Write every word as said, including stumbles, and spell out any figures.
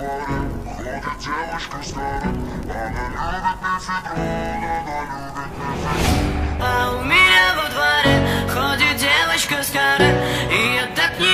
А у меня во дворе ходит девочка старая, и я так не